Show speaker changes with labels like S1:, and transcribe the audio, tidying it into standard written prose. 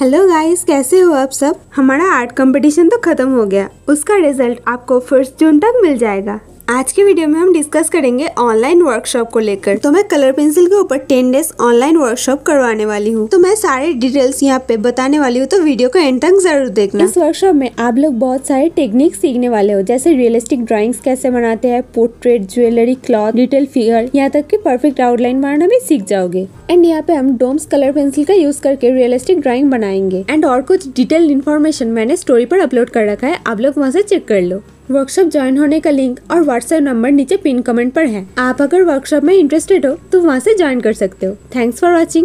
S1: Hello guys, कैसे हो आप सब। हमारा आर्ट कंपटीशन तो खत्म हो गया। उसका रिजल्ट आपको 1 जून तक मिल जाएगा। आज के वीडियो में हम डिस्कस करेंगे ऑनलाइन वर्कशॉप को लेकर। तो मैं कलर पेंसिल के ऊपर 10 डेज ऑनलाइन वर्कशॉप करवाने वाली हूँ। तो मैं सारे डिटेल्स यहाँ पे बताने वाली हूँ, तो वीडियो को एंड तक जरूर देखना।
S2: इस वर्कशॉप में आप लोग बहुत सारे टेक्निक सीखने वाले हो, जैसे रियलिस्टिक ड्राइंग्स कैसे बनाते हैं, portrait, jewellery, cloth, detail figure, यहाँ तक कि परफेक्ट आउटलाइन बनाना भी सीख जाओगे। एंड यहाँ पे हम डोम्स कलर पेंसिल का यूज करके रियलिस्टिक ड्राइंग बनाएंगे। एंड और कुछ डिटेल इन्फॉर्मेशन मैंने स्टोरी पर अपलोड कर रखा है, आप लोग वहाँ से चेक कर लो। वर्कशॉप ज्वाइन होने का लिंक और व्हाट्सएप नंबर नीचे पिन कमेंट पर है। आप अगर वर्कशॉप में इंटरेस्टेड हो तो वहाँ से ज्वाइन कर सकते हो। Thanks for watching.